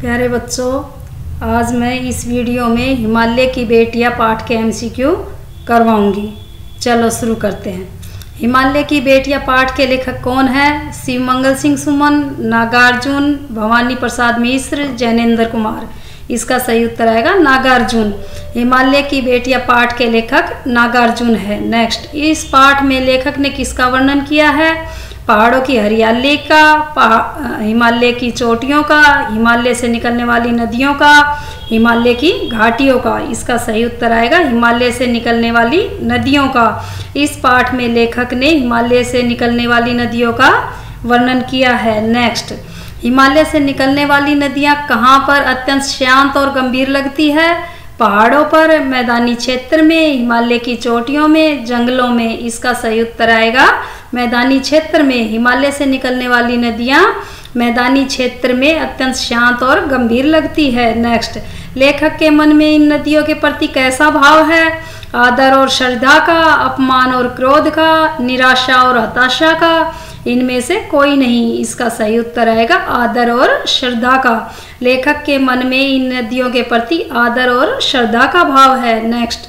प्यारे बच्चों, आज मैं इस वीडियो में हिमालय की बेटियां पाठ के एमसीक्यू करवाऊंगी। चलो शुरू करते हैं। हिमालय की बेटियां पाठ के लेखक कौन है? शिवमंगल सिंह सुमन, नागार्जुन, भवानी प्रसाद मिश्र, जैनेन्द्र कुमार। इसका सही उत्तर आएगा नागार्जुन। हिमालय की बेटियां पाठ के लेखक नागार्जुन है। नेक्स्ट, इस पाठ में लेखक ने किसका वर्णन किया है? पहाड़ों की हरियाली का, हिमालय की चोटियों का, हिमालय से निकलने वाली नदियों का, हिमालय की घाटियों का। इसका सही उत्तर आएगा हिमालय से निकलने वाली नदियों का। इस पाठ में लेखक ने हिमालय से निकलने वाली नदियों का वर्णन किया है। नेक्स्ट, हिमालय से निकलने वाली नदियां कहाँ पर अत्यंत शांत और गंभीर लगती है? पहाड़ों पर, मैदानी क्षेत्र में, हिमालय की चोटियों में, जंगलों में। इसका सही उत्तर आएगा मैदानी क्षेत्र में। हिमालय से निकलने वाली नदियां मैदानी क्षेत्र में अत्यंत शांत और गंभीर लगती है। नेक्स्ट, लेखक के मन में इन नदियों के प्रति कैसा भाव है? आदर और श्रद्धा का, अपमान और क्रोध का, निराशा और हताशा का। इनमें से कोई नहीं। इसका सही उत्तर आएगा आदर और श्रद्धा का। लेखक के मन में इन नदियों के प्रति आदर और श्रद्धा का भाव है। नेक्स्ट,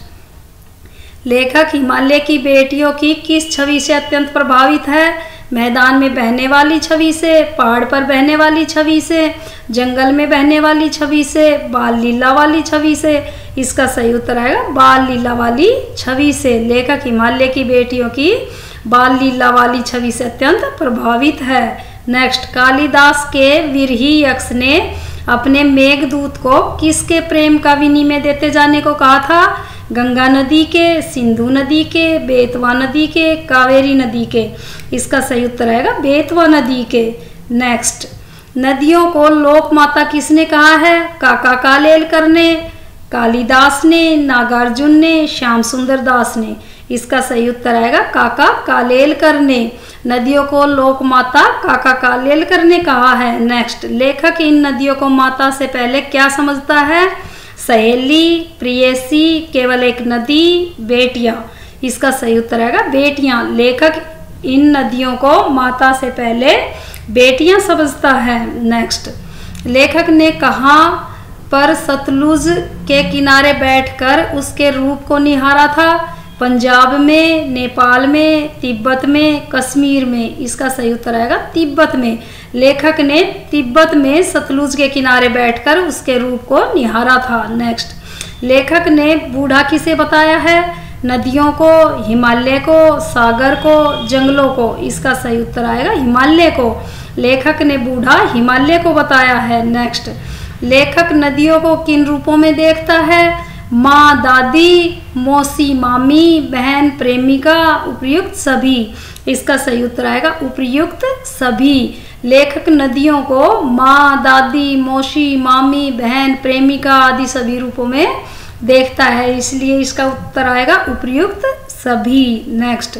लेखक हिमालय की बेटियों की किस छवि से अत्यंत प्रभावित है? मैदान में बहने वाली छवि से, पहाड़ पर बहने वाली छवि से, जंगल में बहने वाली छवि से, बाल लीला वाली छवि से। इसका सही उत्तर आएगा बाल लीला वाली छवि से। लेखक हिमालय की बेटियों की बाल लीला वाली छवि से अत्यंत प्रभावित है। नेक्स्ट, कालिदास के विरही यक्ष ने अपने मेघदूत को किसके प्रेम का विनिमय देते जाने को कहा था? गंगा नदी के, सिंधु नदी के, बेतवा नदी के, कावेरी नदी के। इसका सही उत्तर आएगा बेतवा नदी के। नेक्स्ट, नदियों को लोक माता किसने कहा है? काका कालेलकर ने, कालिदास ने, नागार्जुन ने, श्याम सुंदर दास ने। इसका सही उत्तर आएगा काका कालेलकर ने। नदियों को लोक माता काका कालेलकर ने कहा है। नेक्स्ट, लेखक इन नदियों को माता से पहले क्या समझता है? सहेली, प्रेयसी, केवल एक नदी, बेटियां। इसका सही उत्तर आएगा बेटियां। लेखक इन नदियों को माता से पहले बेटियां समझता है। नेक्स्ट, लेखक ने कहाँ पर सतलुज के किनारे बैठकर उसके रूप को निहारा था? पंजाब में, नेपाल में, तिब्बत में, कश्मीर में। इसका सही उत्तर आएगा तिब्बत में। लेखक ने तिब्बत में सतलुज के किनारे बैठकर उसके रूप को निहारा था। नेक्स्ट, लेखक ने बूढ़ा किसे बताया है? नदियों को, हिमालय को, सागर को, जंगलों को। इसका सही उत्तर आएगा हिमालय को। लेखक ने बूढ़ा हिमालय को बताया है। नेक्स्ट, लेखक नदियों को किन रूपों में देखता है? माँ, दादी, मौसी, मामी, बहन, प्रेमिका, उपर्युक्त सभी। इसका सही उत्तर आएगा उपर्युक्त सभी। लेखक नदियों को माँ, दादी, मौसी, मामी, बहन, प्रेमिका आदि सभी रूपों में देखता है, इसलिए इसका उत्तर आएगा उपर्युक्त सभी। नेक्स्ट,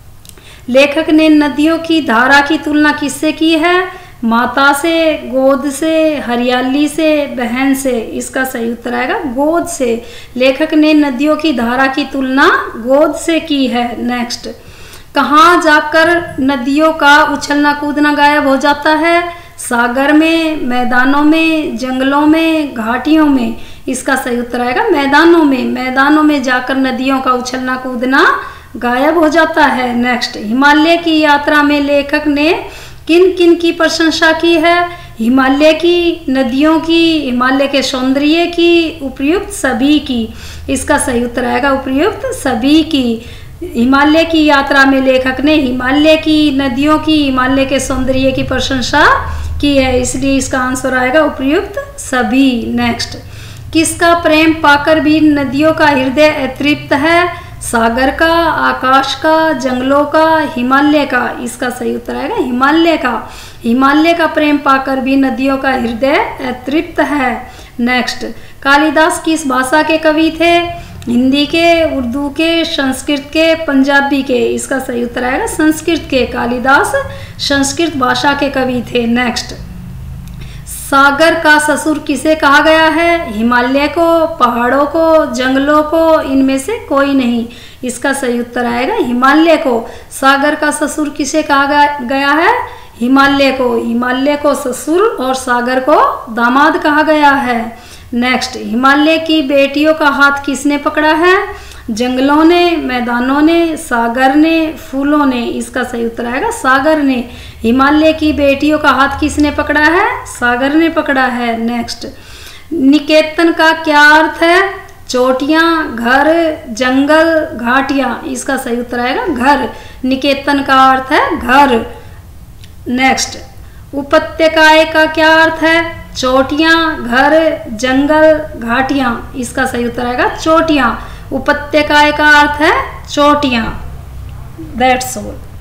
लेखक ने नदियों की धारा की तुलना किससे की है? माता से, गोद से, हरियाली से, बहन से। इसका सही उत्तर आएगा गोद से। लेखक ने नदियों की धारा की तुलना गोद से की है। नेक्स्ट, कहाँ जाकर नदियों का उछलना कूदना गायब हो जाता है? सागर में, मैदानों में, जंगलों में, घाटियों में। इसका सही उत्तर आएगा मैदानों में। मैदानों में जाकर नदियों का उछलना कूदना गायब हो जाता है। नेक्स्ट, हिमालय की यात्रा में लेखक ने किन किन की प्रशंसा की है? हिमालय की, नदियों की, हिमालय के सौंदर्य की, उपर्युक्त सभी की। इसका सही उत्तर आएगा उपर्युक्त सभी की। हिमालय की यात्रा में लेखक ने हिमालय की, नदियों की, हिमालय के सौंदर्य की प्रशंसा की है, इसलिए इसका आंसर आएगा उपर्युक्त सभी। नेक्स्ट, किसका प्रेम पाकर भी नदियों का हृदय अतृप्त है? सागर का, आकाश का, जंगलों का, हिमालय का। इसका सही उत्तर आएगा हिमालय का। हिमालय का प्रेम पाकर भी नदियों का हृदय अतृप्त है। नेक्स्ट, कालिदास किस भाषा के कवि थे? हिंदी के, उर्दू के, संस्कृत के, पंजाबी के। इसका सही उत्तर आएगा संस्कृत के। कालिदास संस्कृत भाषा के कवि थे। नेक्स्ट, सागर का ससुर किसे कहा गया है? हिमालय को, पहाड़ों को, जंगलों को, इनमें से कोई नहीं। इसका सही उत्तर आएगा हिमालय को। सागर का ससुर किसे कहा गया है? हिमालय को। हिमालय को ससुर और सागर को दामाद कहा गया है। नेक्स्ट, हिमालय की बेटियों का हाथ किसने पकड़ा है? जंगलों ने, मैदानों ने, सागर ने, फूलों ने। इसका सही उत्तर आएगा सागर ने। हिमालय की बेटियों का हाथ किसने पकड़ा है? सागर ने पकड़ा है। नेक्स्ट, निकेतन का क्या अर्थ है? चोटियां, घर, जंगल, घाटियां। इसका सही उत्तर आएगा घर। निकेतन का अर्थ है घर। नेक्स्ट, उपत्यकाएं का क्या अर्थ है? चोटियां, घर, जंगल, घाटियां। इसका सही उत्तर आएगा चोटियां। उपत्यकाएं का अर्थ है चोटियां। That's all.